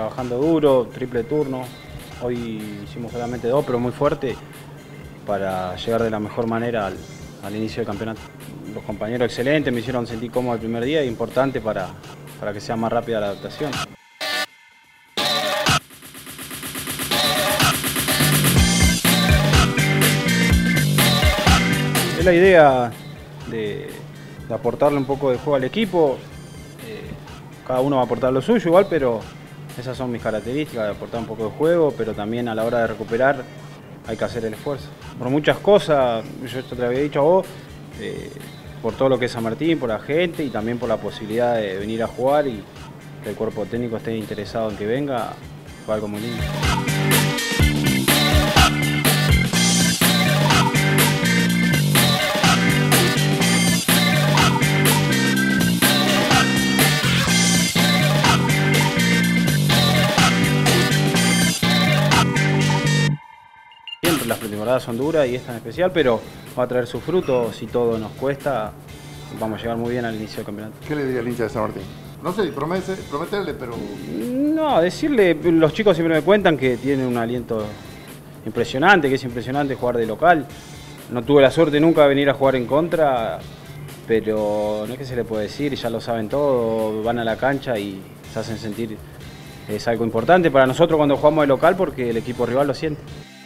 trabajando duro, triple turno. Hoy hicimos solamente 2, pero muy fuerte para llegar de la mejor manera al inicio del campeonato. Los compañeros excelentes, me hicieron sentir cómodo el primer día, importante para que sea más rápida la adaptación. Es la idea de aportarle un poco de juego al equipo. Cada uno va a aportar lo suyo igual, pero esas son mis características, de aportar un poco de juego, pero también a la hora de recuperar hay que hacer el esfuerzo. Por muchas cosas, yo esto te lo había dicho a vos, por todo lo que es San Martín, por la gente y también por la posibilidad de venir a jugar y que el cuerpo técnico esté interesado en que venga, fue algo muy lindo. Siempre las pretemporadas son duras y esta en especial, pero va a traer sus frutos. Si todo nos cuesta, vamos a llegar muy bien al inicio del campeonato. ¿Qué le diría al hincha de San Martín? No sé, prometerle, pero... No, decirle, los chicos siempre me cuentan que tienen un aliento impresionante, que es impresionante jugar de local. No tuve la suerte nunca de venir a jugar en contra, pero no es que se le puede decir, ya lo saben todo, van a la cancha y se hacen sentir. Es algo importante para nosotros cuando jugamos de local porque el equipo rival lo siente.